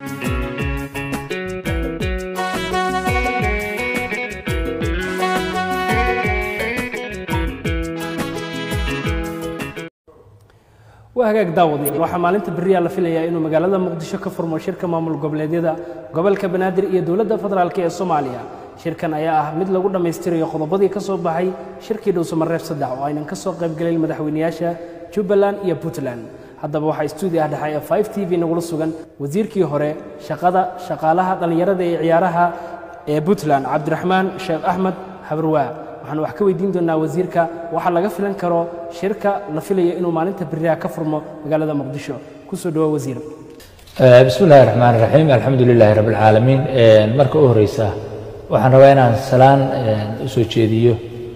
وهاجاك داودي waxaa maalinta bariya la filayaa inuu magaalada Muqdisho ka furmo shirka maamul goboleedyada gobolka Banaadir iyo dawladda federaalka ee Soomaaliya shirkan ayaa ah mid lagu dhameystirayo qodobadii ka soo baxay shirkii Dhuusamareeb 3 oo aynan ka soo qayb galin madaxweynayaasha Jubbaland iyo Puntland haddaba waxaa stuudiyaha dhaxay 5TV nagula sugan wasiirkii hore shaqaalaha dhalinyarada ee ciyaaraha ee Puntland Cabdiraxmaan Sheekh Axmed Habarwaa waxaan wax ka weydiin doonaa wasiirka waxa laga filan karo shirka la filayo inuu maalinta bariya ka furmo magaalada Muqdisho ku soo dhaw wasiir bismillaahir rahmaanir rahiim alxamdulillaahi rabbil caalamiin marka u horeysa waxaan rabaa inaan salaan u soo jeediyo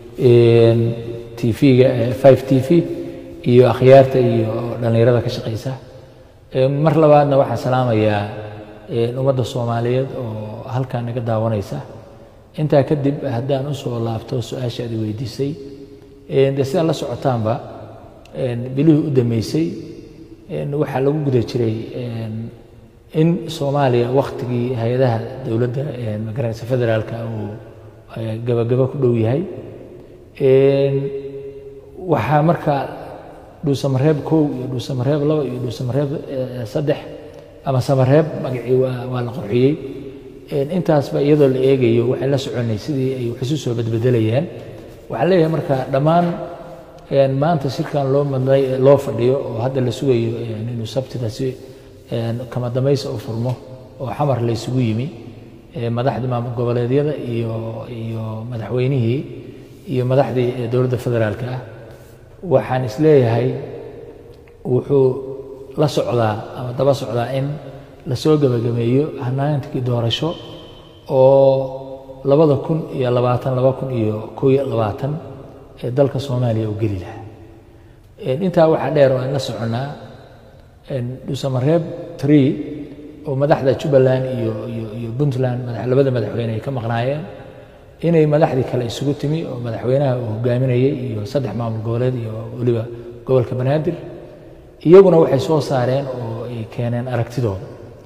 TV-ga 5TV iyo akhyaarta iyo dhalinyarada ka shaqeysa mar labaadna waxaan salaamayaa ummadda Soomaaliyeed oo halkaan naga daawanaysa inta kadib haddaan u soo laabto su'aashaadi weydiisay sida la socotaanba bilihii u dhameysay waxa lagu guda jiray in Soomaaliya waqtigii hay'adaha dawladda magaalada federaalka uu gabagaba ku dhow yahay waxa marka Dhuusamareeb 1 iyo Dhuusamareeb 2 iyo Dhuusamareeb 3 ama Samareeb magacii waa la qorxiyay intaasba iyadoo la eegayo waxay la soconay sidii ay wax soo bedbedelayeen waxa leeyahay marka dhamaan maanta shirkan loo fadhiyo oo hadda la sugayo inuu sabtidaasi kama dambaysa u furmo oo xamar la isugu yimi madaxda maamul goboleedyada iyo madaxweynihii iyo madaxdii dawladda federaalka ah waxaan isleeyahay wuxuu la socdaa ama daba socdaa in la soo gabagabeeyo hanaantii doorasho oo 2020 ee dalka Soomaaliya u gali lahaa inta waxa dheer oo la soconaa Dhuusamareeb 3 oo madaxda Jubbaland iyo Puntland labada madaxweyne ay ka maqnaayeen inay madaxdii kale isugu timi oo madaxweynaha uu hogaaminayay iyo 3 maamul goboleed iyo waliba gobolka Banaadir iyaguna waxay soo saareen oo ay keeneen aragtidooda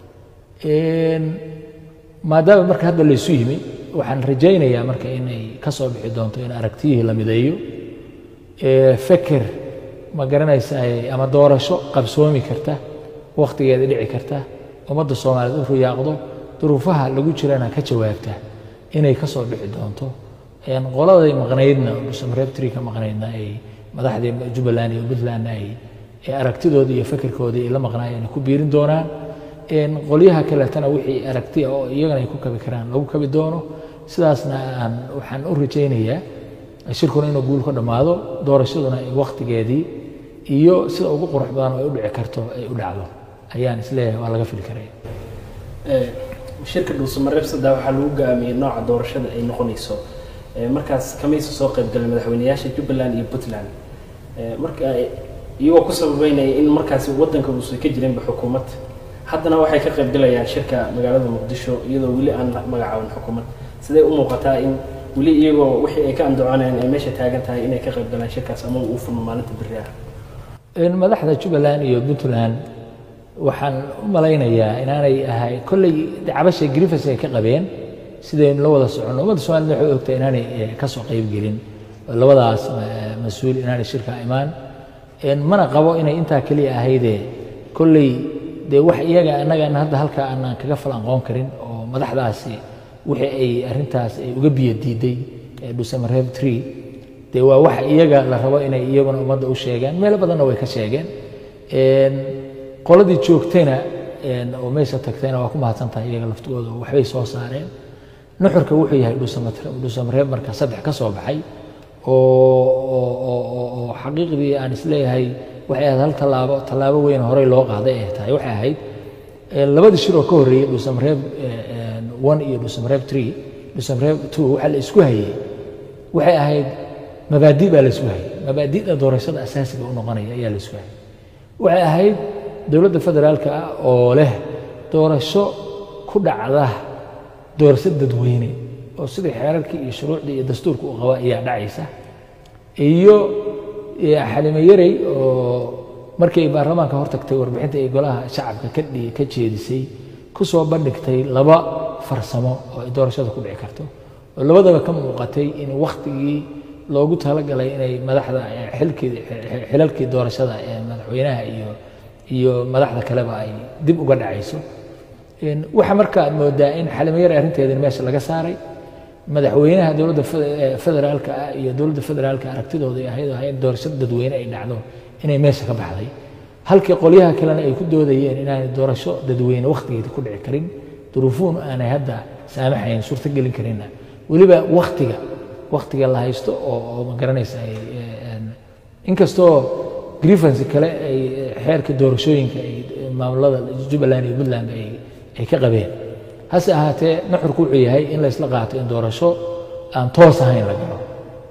maadaama marka hadda la isu yimi waxaan rajaynayaa marka inay ka soo bixi doonto in aragtiyihii la mideeyo fikir ma garanaysaa ama doorasho qabsoomi karta waqtigeeda dhici karta ummadda Soomaaliyeed u riyaaqdo duruufaha lagu jirana ka jawaabta inay ka soo bixi doonto qoladay maqnaydna Dhuusamareeb 3 ka maqnaydna ay madaxdii Jubbaland iyo Puntland ay aragtidooda iyo fikirkooda la maqnaayeen ku biirin doonaan qoliyaha kale tana wixii aragti oo iyagana ay ku kabi karaan lagu kabi doono sidaasna waxaan u rajaynayaa shirkuna inuu guul ka dhamaado doorashaduna ay waqtigeedii iyo sida ugu qurux badan oo ay u dhici karto ay u dhacdo ayaan isleeyahay waa laga fili karaa shirka Dhuusamareeb 3 waxa lagu go'aamiyay nooca doorashada ay noqonayso markaas kamayso soo qayb galay madaxweynayaasha Jubbaland iyo Puntland marka iyagoo ku sababeynay in markaas wadanka uu ka jireen xukuumad haddana waxay ka qayb galayaan shirka magaalada Muqdisho iyadoo wali aan magacaabin xukuumad sidee u muuqataa in wali iyagoo wixii ay ka andacoonayeen ay meesha taagan tahay inay ka qayb galaan shirkaas ama uu furmo maalinta bariya madaxda Jubbaland iyo Puntland waxaan u malaynayaa inaanay ahay kullay dacabasha Griffiths ay ka qabeen sideen la wada socono ummadda Soomaaliyeed waxay ogtay inaanay ka soo qayb gelin labadaas mas'uul inaanay shirka imaan mana qabo inay inta kaliya ahaydee kullay wax iyaga anaga hadda halka aan kaga falanqoon karin oo madaxdaasi wixii ay arintaas ay uga biyo diiday Dhuusamareeb 3 waa wax iyaga la rabo inay iyaguna ummadda u sheegaan meel badanna way ka sheegeen qoladii joogtayna oo meesha tagtayna waa ku mahadsantahay iyaga laftigooda waxbay soo saareen nuxurka wuxuu yahay Dhuusamareeb marka 3 ka soo baxay oo xaqiiqdii aan isleeyahay waxay ahayd hal tallaabo weyn hore loo qaaday ay tahay waxay ahayd labadii shir oo ka horeeyay Dhuusamareeb 1 iyo Dhuusamareeb 3 Dhuusamareeb 2 waxa la isku hayay waxay ahayd mabaadi' baa la isku hayay mabaadi'da doorashada asaasiga u noqonaya ayaa la isku hayay waxay ahayd dawladda federaalka ah oo leh doorasho ku dhacda doorasho dadweyne oo sidii xeerarkii iyo shuruucdii iyo dastuurka u qaba ayaa dhacaysa iyo Xalime Yarey oo markay baarlamaanka hortagtay warbixinta ay golaha shacabka ka jeedisay ku soo bandhigtay laba farsamo oo ay doorashada ku dhici karto oo labadaba ka muuqatay in waqtigii loogu talagalay inay madaxda xilalkii doorashada ee madaxweynaha iyo madaxda kaleba ay dib uga dhacayso waxa markaa moodaa in xalimayar arrinteedin meesha laga saaray madaxweynaha dowladda federaalka iyo dowladda federaalka aragtidooda ahayd doorashada dadweyne ay dhacdo inay meesha ka baxday halkii qolyaha kalena ay ku doodayeen inaanay doorasho dadweyne waqtigeeda ku dhici karin duruufuhun aanay hadda saamaxayn suurtagelin karinna weliba waqtiga la haysto oo ma garanaysa inkastoo grievancy kale ay xeerka doorashooyinka ay maamulada Jubbaland iyo Puntland ay ka qabeen hase ahaatee nuxurku wuxuu yahay in la isla qaato in doorasho aan toos ahayn la galo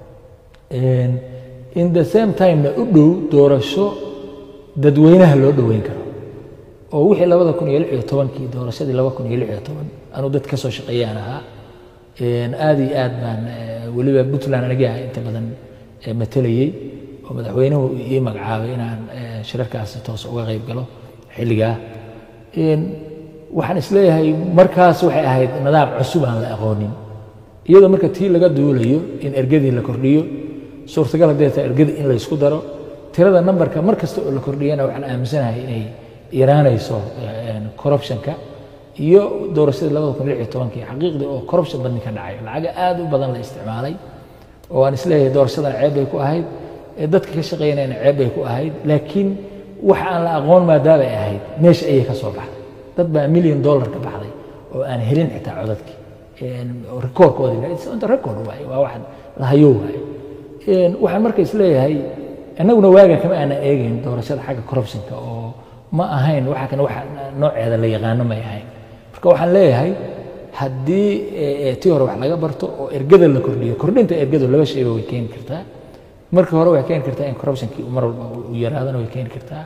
in the same time na u dhow doorasho dadweynaha loo dhoweyn karo oo wixii 2016kii doorashadii 2016 anu dad ka soo shaqeeyaan ahaa aad iyo aad baan weliba Puntland aniga inta badan matalayay oo madaxweynuhu ii magacaabay inaan shirarkaas toos uga qayb galo xilligaa waxaan isleeyahay markaas waxay ahayd nidaam cusub aan la aqoonin iyadoo marka tii laga duulayo in ergadii la kordhiyo suurtagal haddii tahay ergadii in la isku daro tirada numberka mar kasta oo la kordhiyana waxaan aaminsanahay inay yaraanayso corruptionka iyo doorashadii 2016kii xaqiiqdii oo corruption badan ka dhacay lacag aad u badan la isticmaalay oo aan isleeyahay doorashadan ceeb ay ku ahayd dadka ka shaqeynayna ceeb ay ku ahayd laakiin waxa aan la aqoon maadaama ay ahayd meesha ayay ka soo baxday dad baa $1 million ka baxday oo aan helin xitaa codadkii rekoorkoodii rekoord waaye waa wax la hayo waaye waxaan marka isleeyahay annaguna waaga kama aanan eegayn doorashada xagga corruptionka oo ma ahayn waxa kan waxa nooceeda la yaqaano ma ahayn marka waxaan leeyahay haddii tii hore wax laga barto oo ergada la kordhiyo kordhinta ergadu laba shay way keeni kartaa marka hore way keeni kartaa in corruptionkii mar walba uu yaraadana way keeni kartaa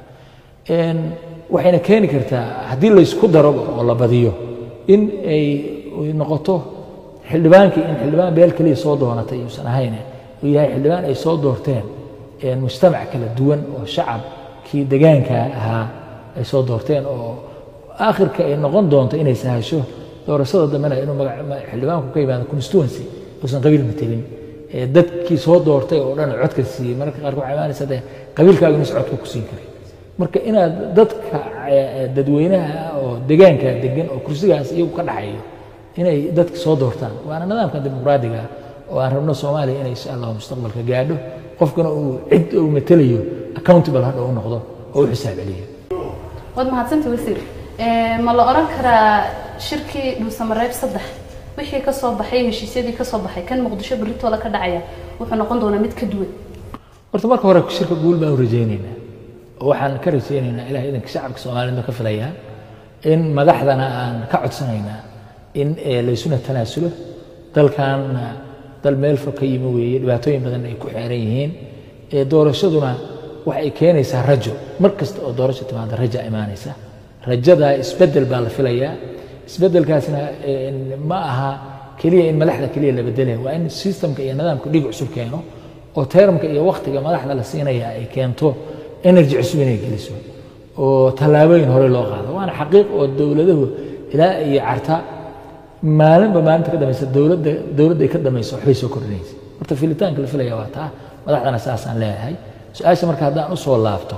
waxayna keeni kartaa haddii la isku daro oo la badiyo in ay noqoto xildhibaankii in xildhibaan beel kaliya soo doonatay uusan ahayn uu yahay xildhibaan ay soo doorteen mujtamac kala duwan oo shacabkii deegaanka ahaa ay soo doorteen oo aakhirka ay noqon doonto inay sahasho doorashada dambena inuu xildhibaanku ka yimaado constituency uusan qabiil matelin dadkii soo doortay oo dhan codka siiyey marka qaar waxay imaanaysaa qabiilkaagu inuu codka ku siin karay marka inaad dadka dadweynaha oo deegaanka degan oo kursigaas iyagu ka dhaxayo inay dadka soo doortaan waana nidaamka dimuqraadiga oo aan rabno Soomaaliya inay insha Allah mustaqbalka gaadho qofkana uu cid uu matalayo accountable hadda uu noqdo oo uu xisaab celiyo wad mahadsantahay wasiir ma la oran karaa shirkii Dhuusamareeb 3 wixii ka soo baxay heshiisyadii ka soo baxay kan Muqdisho berrito la ka dhacaya wuxuu noqon doonaa mid ka duwan horta marka hore shirka guul baan rajaynaynaa waxaan ka rajaynaynaa ilaahay idanka shacabka Soomaaliyeed ka filayaa in madaxdana aan ka codsanaynaa in la isuna tanaasulo dalkan dal meel fog ka yimi weeye dhibaatooyin badan ay ku xeeran yihiin doorashaduna waxa ay keenaysaa rajo mar kasta oo doorasho timaado rajo imaanaysa rajada isbedel baa la filayaa isbedelkaasna ma aha kaliya in madaxda kaliya la bedelayo waa in systemka iyo nidaamka dhig cusub keeno oo termka iyo waqtiga madaxda la siinaya ay keento energy cusub inay geliso oo tallaabooyin hore loo qaado waana xaqiiq oo dowladuhu ilaa iyo carta maalinba maalinta ka dambaysa dowladda ay ka dambayso waxbay soo kordhinaysa horta filitaanka la filaya waa taa madaxdana saasaan leeyahay su-aasha marka haddaan u soo laabto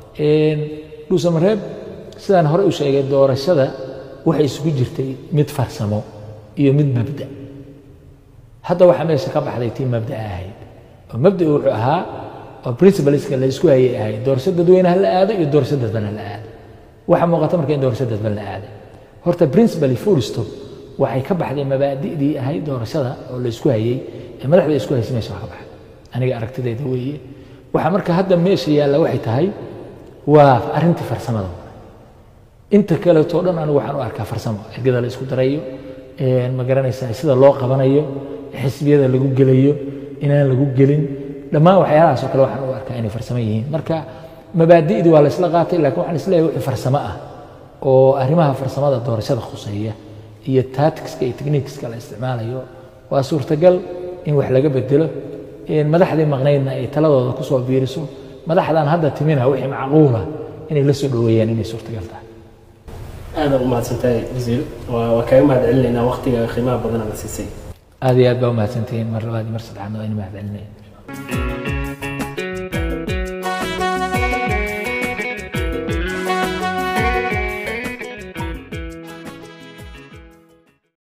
Dhuusamareeb sidaan hore u sheegay doorashada waxay isugu jirtay mid farsamo iyo mid mabda hadda waxa meesha ka baxday tii mabda ahayd oo mabda wuxuu ahaa oo principleska la isku hayay ahayd doorashada dadweynaha la aado iyo doorashada dadban la aado waxa muuqata marka in doorashada dadban la aado horta principle full stop waxay ka baxday mabaadi'dii ahayd doorashada oo la isku hayay ee madaxda isku haysay meesha ka baxday aniga aragtidayda weeye waxa marka hadda meesha yaalla waxay tahay waa arrintii farsamada inta kale oo dhan anigu waxaan u arkaa farsamo ergada la isku darayo ma garanaysaa sida loo qabanayo xisbiyada lagu gelayo inaan lagu gelin dhammaan waxyaalahaas oo kale waxaan u arkaa inay farsamo yihiin marka mabaadi'dii waa la isla qaatay laakiin waxaan isleeyahay wixii farsamo ah oo arrimaha farsamada doorashada khuseeya iyo tacticska iyo techniqueska la isticmaalayo waa suurtagal in wax laga bedelo madaxdii maqnaydna ay taladooda ku soo biiriso madaxdan hadda timina wixii macquula inay la soo dhoweeyaan inay suurtagal tahay هذا وما سنتهي وزير وكما علينا وقتها خدمة بدنا نسيسي هذه أدبا وما سنتين مرة هذه مرة سبحان الله ما هذا